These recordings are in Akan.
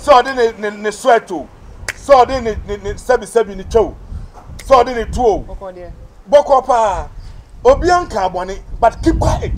So the sweato. So the sebi ni chow. So the tuo. Boko pa. Obianka boni, but keep quiet.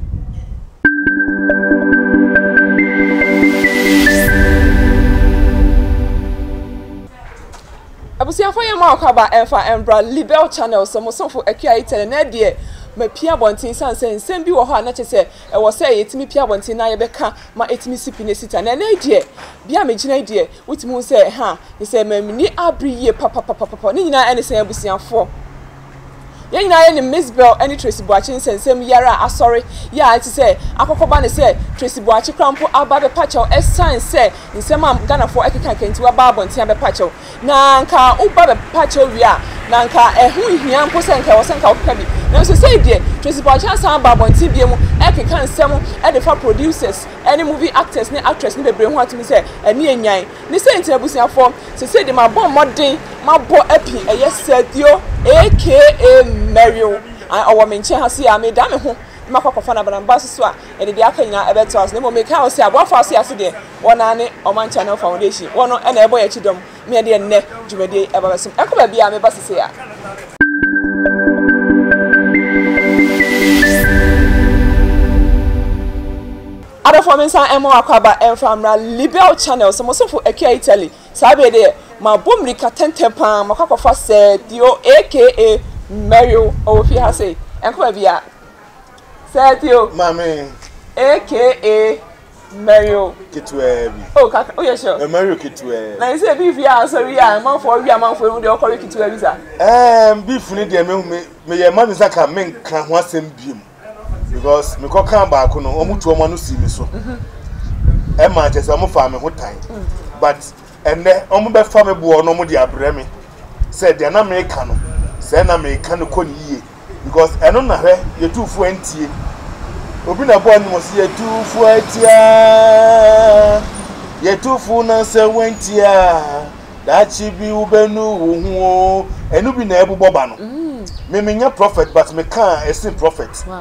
Abusia for your mark about Embra Mzbel channel so most of Akia tell na de me pia bontin san say nsem bi wo ho na chese e wo say etimi pia bontin na ye beka ma etimi sipine sita na na de bia me gina de wutimu say ha ni say mamni abri ye papa ni nyina ene say abusia for yen na ye ni Mzbel any Tracey Boachi nsem yara asori ya ati say akokoba ne say Tracey Boachi krampo aba be pacho esan say nsem am Ghana for ekeka kenti wa ba bontin be pacho na nka uba be pacho wia na nka ehu hia mpo se nka wo se nka wo kabi na so say die Tracey Boachi asan ba bontin bie mu ekeka nsem e de fa producers any movie actors ne actress ne bebre hu atimi say eni enyan ni say ntia busia for say de ma bon modern ma bo epi eye sadio aka Mario our menche ha see am da me ho makwakofa na banamba so a e de aka nyina ebeto as ne mo make house abofa so ase de wona ne Oman Channel Foundation wono e na ebo ya chidom me de ne dwumade e baba som e ko ba bia me ba sese ya Ada for me san emo akwaba emfamra Mzbel channel so mo so fu Akia Italy sabe de ma bomri ka tentempa makwakofa se dio aka Mario Ofi ha say enko bia Sergio Mami aka Mario Kitwe bi oh kaka oh yeah sure Mario Kitwe na say beef ya so we are man for de okori Kitwe bi sa beef ni de me ye mami saka men kan ho asem biem because me kokan ba ko no omutu omo no si mi so e ma chese omo fa me ho tan but enne omo be fa me bo no mo de abre me say de na me ka no say na me ka no ko ni yie because eno na hwe ye tufu antie obi na bo animo se ye tufu atia ye tufu na se wantia da chi bi ubenu wo enu bi na ebubo ba no me menya prophet but me kan esin prophet wow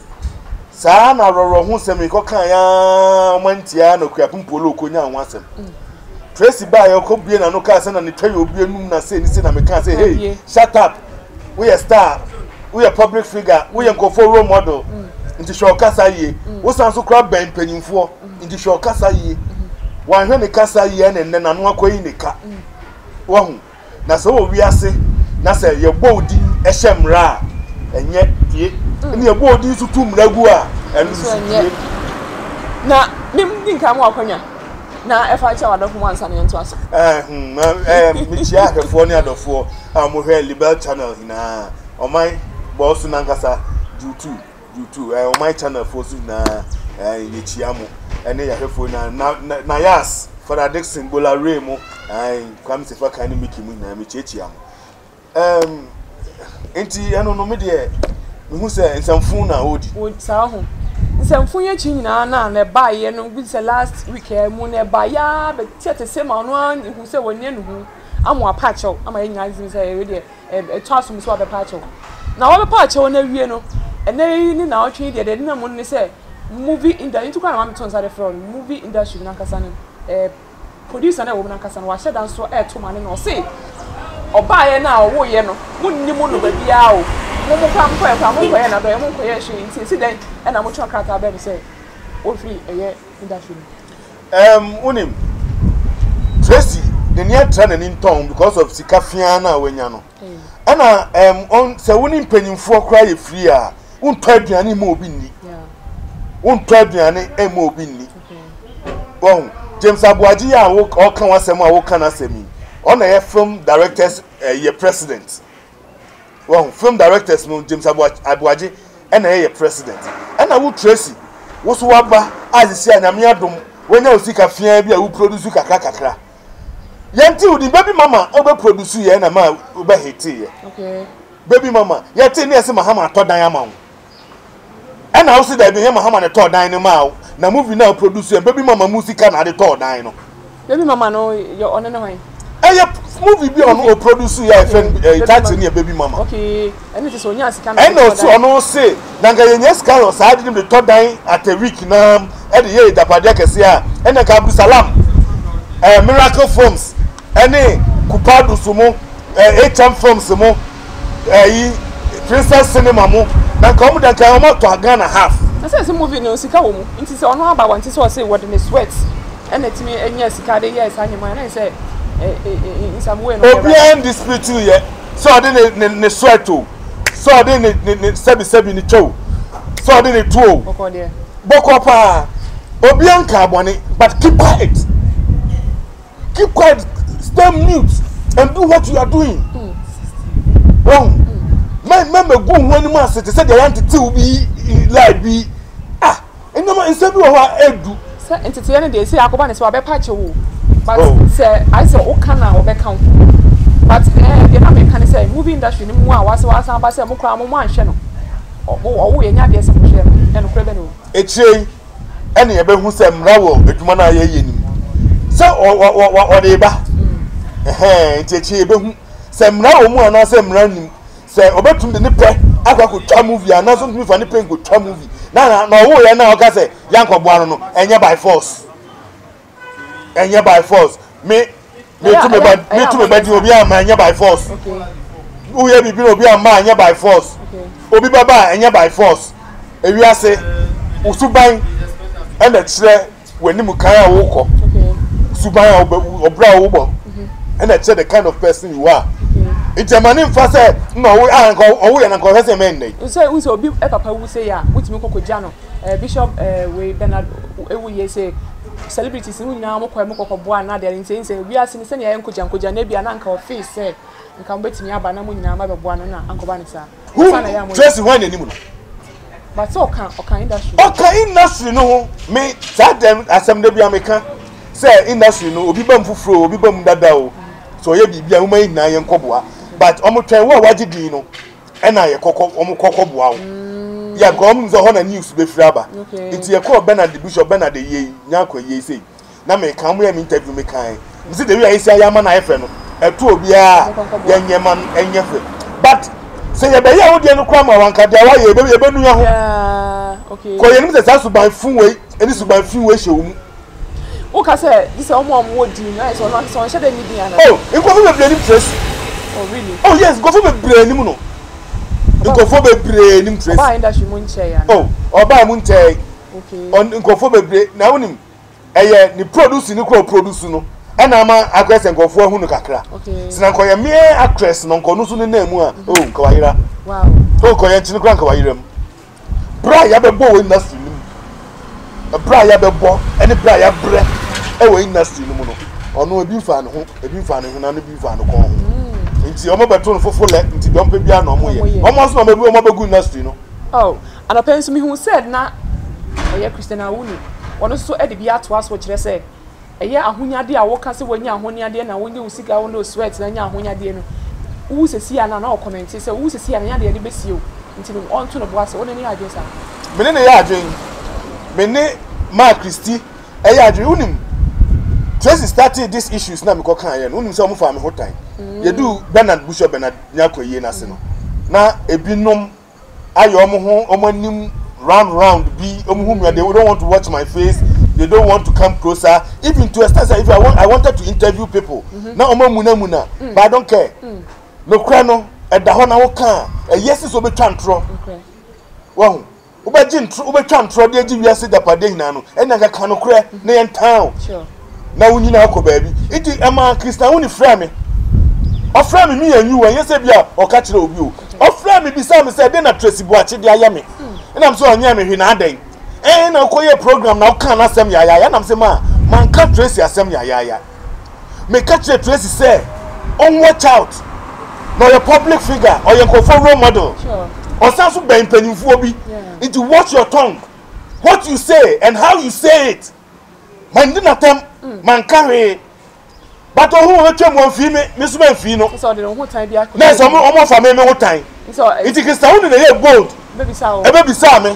sa na roro hu se me ko kan ya mantia na kuapumpolo okonya anwasem Tracey ba yo ko bie na no ka se na ne twa obi enum na se ni se na me kan say hey shut up we a star we a public figure we a for role model into show kasa ye wo san so kra ben panyimfo into show kasa ye wan hwe ne kasa ye ne na no akoyi ne ka wo hu na so wo wiase na se ye bodi ehemra enye tie ne ye bodi su tumragu a enu su tie na mim nka mo akonya na efa cha wadofo mo ansa ne nto aso mi chia akefo ne adofo amohwe Mzbel channel na Oman boss na nkasa YouTube Oman channel fosu na ye chia mo ene ya hefo na yas Father Dixon bola remo kwam se fa kan ni miki mu na mi chia mo enti eno no me de mi hu se nsamfu na odi sa ho nsamfu ye chi nyina na ba ye no bi se last week mu na ba ya be tete se ma no an hu se wonye no hu amu apacho ama ye nya zin se ye de twasum so apacho na wo apacho na wie no ene ni na otwe de na mu ni se movie industry into kwa ma tonsa de from movie industry na kasa ne producer na wo na kasa no wa sheda so to ma ne no se oba ye na wo ye no munni mu no ba bia o mo kwa mo ye na do ye mo ko ye hwe nti si den e na mo twa krata ba bi se wo free eye industry unim Tracey the near trend in town because of sikafia na wenya no ana on se woni mpanyimfo kra ye free a untwa aduane ma obi nni untwa aduane e ma obi nni bon James Abuaji ya wo kan wasem a wo kan asemi ona ye film directors ye president well film directors no James Abuaji na ye president ana wo Tracey wo so waba azisi anyame adom wenya osikafia bi a wo produce kakra yanti udi baby mama obe produce ye na ma obe hiti ye okay baby mama yati ne ese mahama to dan ama wo ena wo se da bi he mahama ne to dan ne ma wo na movie na produce ye baby mama music na de to dan no baby mama no yo one ne hwan movie bi on o produce ye friend title ne baby mama okay ene ti so nya sika na ena so ono se na nga ye nya sika o sa de to dan at a week na e de ye dapade kese a ena ka Abdul Salam Miracle Films any Kupado sumo HM Films mo Princess Cinema mo na ka omo dan ka omo to Ghana half na say movie no sika wo mu nti say ono aba wanti say o say what in sweat and etimi enya sika de yes anyama na say in some way no obi and dispute you ye so de ne sweat o so de ne sebi ni chow so de ne tuo boko pa obi an ka abone but keep quiet stay mute and do what you are doing wrong me go wani ma se te say they want to be like be enoma instead of wa edu say entity any dey say akoba ne say wa be patch wo but say I say o kan na o be kan but the na me kan say movie industry ni mu a wase ba say mo kra mo anhwe no o ye nya de say mo hwe no kra be no echei ene ye be hu say mra wo eduma na ye ye ni say o de ba echei be hu say mra wo mu ana say mra nim say obetum de ne pe akwa ko twa movie ana so tumi fa ne pe ko twa movie na wo ye na o ka say yanko bo anu no enye by force me to me badi obi ama enye by force okay wo ye bibi obi ama enye by force okay obi baba enye by force ewi ase usuban e na kire wani mu kan a wo ko okay suban obra wo bo e na kire the kind of person you are it's a man in fa say no we owo ye na ko say men dey say obi e papa wu say ya wutimi kokoja no bishop we Bernard ewu ye say celebrities who na mo kwa boa na there say we are sin say ya nkoja na bia na nka office say nka mbetimi aba na mo nyina ma be boa no na ankoba ne sa Tracey when enimu no but so kan industry no me that them asem de bia me kan say industry no obi bam fufuro obi bam dada o so ye bibia wo mai na ye nkoboa but omo twen wo wagidi no e na ye omo kokoboa o ya gom nzo ho na news be fraba iti ye ko Bernard Bishop Bernard ye nyako ye say na me kan mo ya me interview me kan nzi de wi ayi say ya ma na efe no etu obi a ye nyema enyefe but say ye be ya wo de no kwa ma wanka de wa ye be nu ya ho okay ko ye nim say suban fun we eni suban fun we hye wo mu o ka say this omo wo di na so no so hye de ni dia na nko fu be blame Tracey oh really oh yes go fu be blame mu no nkofo bebre nim Tracey oba industry mu nche ya oba mu nche okay on nkofo bebre na wonim eye ni produce ni ko produce no e na ma actress nkofo hu no kakra sina nko ye me actress no nko no so ne na mu a nko wayira wow nko ye nchi nko wayira mu bra ya be bo we industry nim bra ya be bo eni bra ya bre e we industry nim no ono ebi fa no ho na no bi fa no ko nti omo beto no fofo le nti dompe bia na omo ye omo so na omo begu industry no and a person who said na oye Christian Awuni wono so e de bia to aso kire say eye ahonyade a wo ka se wonya ahonyade na wonye usika wo no sweat na nya ahonyade no wu sesi ana na o comment say wu sesi ana nya de besi o nti no on to no boase woni ni adwen sa mene ne ya adwen mene ma Christy e ya adwen unim Tracey started these issues na me ko kan ye no unim say omo fa me hotan ye do Bernard Bishop Bernard nyako ye na se no na ebinom ayo omo ho omo anim round be omo hu me they don't want to watch my face they don't want to come closer even to a extent if I wanted to interview people na omo muna but I don't care no kra no e da ho na wo kan e yes so be twantro wo wo be gintro wo be twantro de agi wiase da pade hina no e na ga kan no kra na ye town sure na wunyina akọ baabi iti ema Christian woni frɛ me o frɛ me mi anyu wan yese bia o ka kire obi o frɛ me bi sa me say de na Tracey Boache de aya me na am so onya me hwe na adan na koye program na o kan na asem ya na am say man ka Tracey asem ya me ka kire Tracey say on watch out no your public figure or your role model sure o san so ben panimfo obi iti watch your tongue what you say and how you say it man di na tem man carry but who we twem won fi me so man fi no so de ho tan bia na so omo fa me ho tan so it is Christian na ye bold baby sa o e be bisa me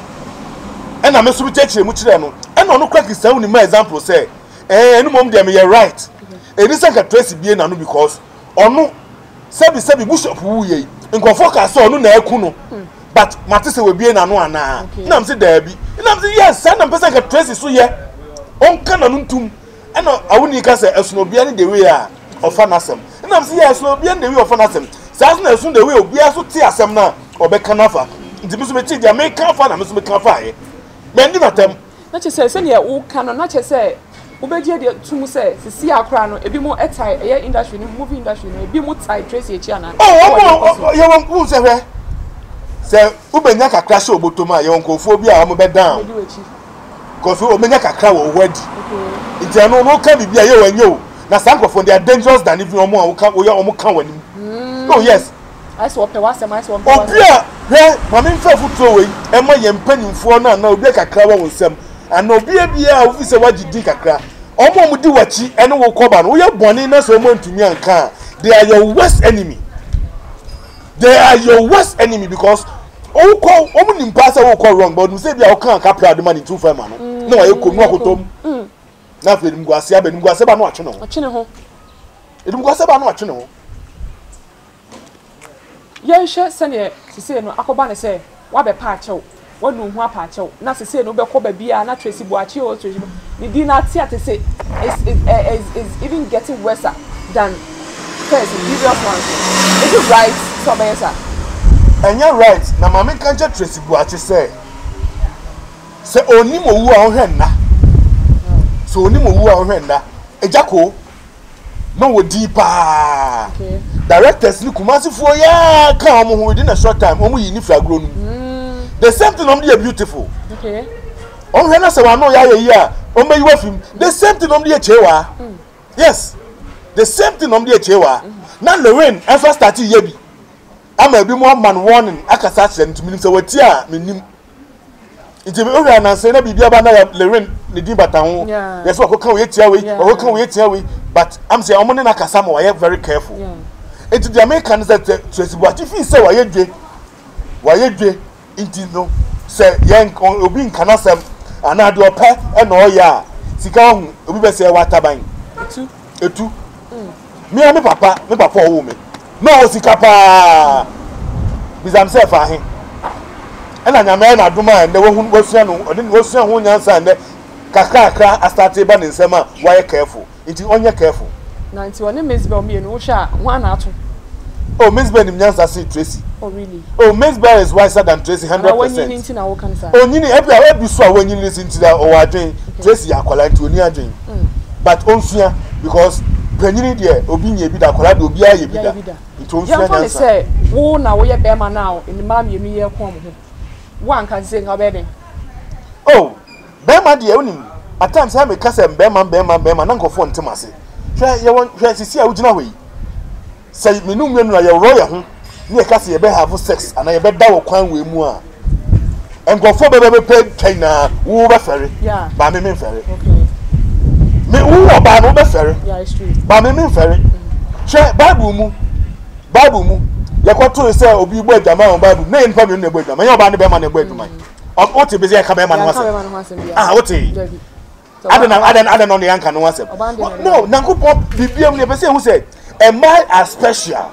e na me so bi chekire mu kire no e na no kwa Christian ni my example say enu mom dem ye right e ni sanka Tracey bie na no because onu sebi bishop wu ye nkofo ka so onu na eku no but matese we bie na no ana na am say da bi na am say yes na person ka Tracey so ye on kana no ntum And I wouldn't say a snowbian the way of Fanasem. And I'm saying a snowbian the way of Fanasem. Sasna soon the way of Biasu Tiasem now or Becanafa. The Muslim Jamaica fan and Muslim Cafe. Mending at them. Not to say, send your old canon, not to say. Obedia to say, see our crown, a bit more at air industry, movie industry, a bit more tight, Tracey Chana. Oh, you won't say, sir, Ubenyaka crash over to my uncle phobia, I'm a bed down. Because Ubenyaka crowd or wed. It's a no can be a you and you. Now, some of them are dangerous than if you more come with your own count. Oh, yes. I swap the was a nice one. Oh, yeah, my fell foot throwing, and my young penny for now, break a crowd with some. And no beer officer what you dig a crack. Omo do what she and will come on. We are born in us to me and car. They are your worst enemy. They are your worst enemy because oh call woman in pass will call wrong, but you say I can't capture the money too far, man. No, I could not go home. Nothing go see but go say no chino. It go say no chino. Yeah, sure, Sunny, to say no Akobana say, what be patcho. One room, one patch out. Not to say no baby, not Tracey Boachi or Tracey. The dinner theatre say is even getting worse than first previous ones. Is it right, Sobesa? And you're right. Now, Mamma can't just Tracey Boachi say. Say, only more on henna. So, only more on henna. A jacko. No deeper. Directors look massive for ya. Come within a short time. Only if you are grown. The same thing on the beautiful. Okay. On Hena Sawano ya. On my wife. The same thing on the chewa. Yes. The same thing on the chewa. Now Lorraine, as I started yebi. I'm a bit more man warning. I can start to me so what ya mean. It's a very and say, be Biabana Lorraine, the Dibatan. That's what can wait here. Or can wait here. But I'm saying, I'm on a Casamo. I am very careful. It's the Americans that Tracey, what if you say, why you inti no say yen obi nkana sem ana de ope e na oya sika hu obi be say wataban etu me papa owo me no sika pa bizam say fa he ena nyame na duma na wo sua no ode wo sua ho nyansa ne kakra a start ba ne nsem a why careful inti onye careful na inti one Mzbel me no sha ho na ato. Oh, Mzbel in Nyansa see Tracey. Oh, really? Oh, Mzbel is wiser than Tracey 100%. Oh, you need every so when you listen to that or doing Tracey are quality to near doing. But also because when you need the Obinia be that quality will be a bida. It won't say, oh, now we are Bema now in the mammy and year home. One can sing her bedding. Oh, Bema the only at times I may cast a Bema, Uncle Fon Tomasi. Try you want to see how you way. Say me no men na your royal ne ka se ye be have sex and ye be da wo kwan we mu a enkofo be pay China wo be fere ba me fere okay me wo ba no be fere yeah it's true ba me fere che bible mu ye kwato say obi gbo adwama on bible na npa me no gbo adwama ye ba ne be ma ne gbo adwama o te be say ka be ma no wase o te adan on the anka no wase no nankopon bibiam ne be say who said a man as special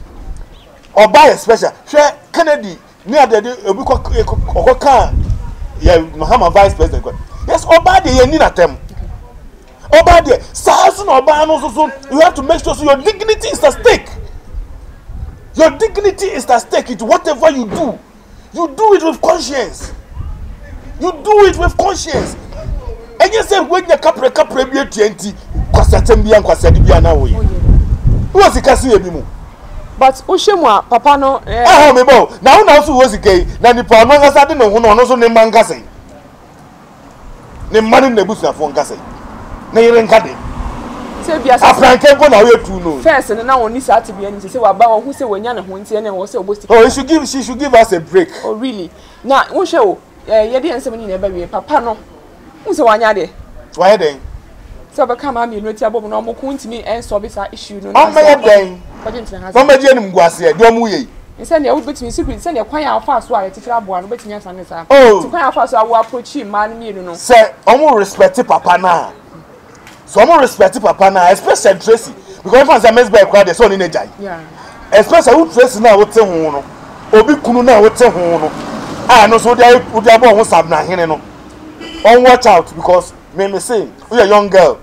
or by a special share Kennedy near the Okoka Muhammad vice president. Yes, Obadi you need at them. Obadi Sahasun Obano, you have to make sure so your dignity is at stake. Your dignity is at stake. It's whatever you do it with conscience. You do it with conscience. And you say when the capre be 20 Kwasatembian Kwasadibiana way. Who was the casting ebimu? But Ushimwa, Papa no. Ah, me bo. Now so was the gay. Now the poor man has had no one also named Mangase. The man in the bush of Fongase. Nailing Caddy. I can't go now to know. First, and now only start to be and say about who say when Yana went in and was so boasting. Oh, she should give us a break. Oh, really? Now, who show? You didn't say when you never Papa no. Who's the one yard? Why then? So become a minute above normal to me and so this issue. No, I'm my day. Mama Jenny Guasia, don't we? And send your bit me secret, send your choir fast while I teach our boy, but you answer. Oh, to choir fast, I will approach him, man, you know. Say, I won't respect Papa now. So I won't respect Papa now, especially Tracey, because once I Mzbel crowd, there's only a jay. Yeah. Especially who Tracey now with Tehono, Obi Kunu now with Tehono. I know so they would have almost have na hino. On watch out because me say we a young girl.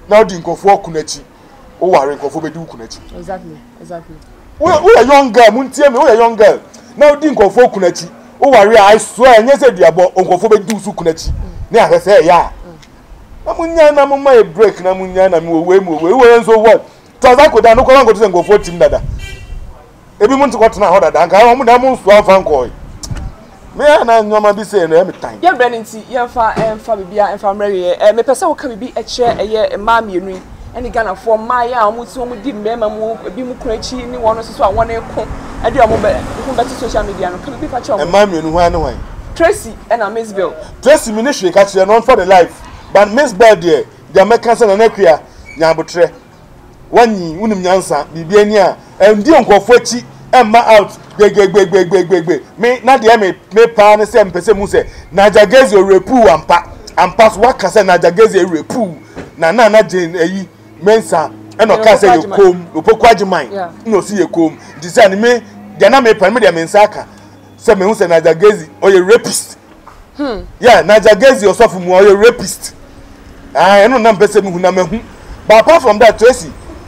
now di nkofo kunachi o ware nkofo be di kunachi exactly we a young girl muntie me we a young girl now di nkofo kunachi o ware I swear enye se duabo nkofo be di su kunachi ne ahese ya na munya na mumma e break na munya na me we nso what taza ko da no ko ngo to se nkofo tim dada ebi mun to ko tena ho dada nka ho mu na mun so afa nkoi me na nyoma bi se no e me tan ye breninti ye fa bibia en fa mrewe me pese wo ka bibi e kire eye ma mienu eni Ghana for ma ya omu ti omu di mema mu ebi mu kurachi ni wono so a wona eko ade omu be hu be social media no ka bibi fa kire omu ma mienu ho ane wan Tracey and Mzbel Tracey me ne hwe ka kire no for the life but Mzbel there the American say na akua nyabotre wanyi unim nyansa bibia ni a ndi onkofo chi emma out gbe me na de me pa ne se mpese mu se na jagezi repu ampa so waka se na jagezi repu na jane eyi mensa eno ka se yekom opoku agiman no si yekom design me de na me pa me de mensa aka se me hu se na jagezi oye rapist yeah na jagezi osofu mu oye rapist eno na mpese mu hu na mehu but apart from that Tracey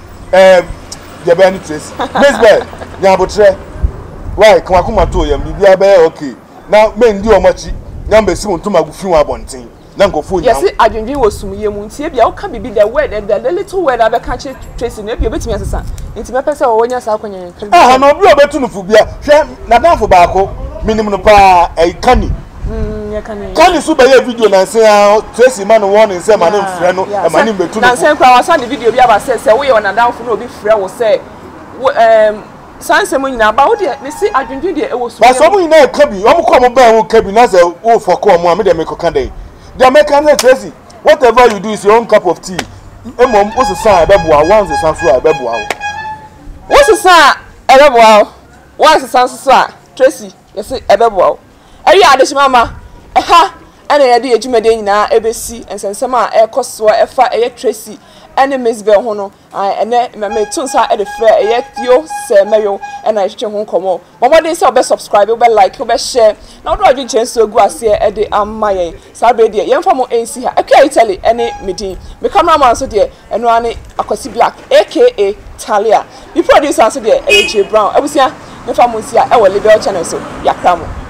Jabani Tracey Mzbel nyabotre why kan akoma to yam bibia be okay na me ndi omachi nyamba si ntuma gufi wa bonten na nkofo nyam yes adwendwe wo sumye mu ntie bia wo ka bibi the word the little word abeka che Tracey na bia obetimi asesa nti me pese wo wonya sa akonyen na obi obetu no fu bia hwe na danfo baako minim no pa kani kani su be ye video na se Tracey man warning se man mfre no e man betu no na se kwa wasa the video bia ba se wo ye na danfo no obi frɛ wo se sanse mo nyina ba wo de me si adwendwe de e wo so ba so mo nyina e kabi o mo ko mo ba wo kabi na se wo foko mo am de me koka dey the American say Tracey whatever you do is your own cup of tea emom wo se san ebeboa once san so ebeboa wo se san ebeboa once san so a Tracey yes ebeboa ayi adeshi mama ha ana ye de adwumade nyina ebesi ensensem a ekoso efa eye Tracey ene Mzbel ho no ene me tunsa e de frɛ eye tio se meyo ena ehwe ho komo momode se obe subscribe obe like obe share na odo adwen chenso egu ase e de amaye sabe de yemfa mo ensi ha akwa Italy ene medin me cameraman so de eno ane Akwasi Black aka Talia the producer so de AJ Brown abusia me fa mo nsi a e wo Libel channel so yakra mo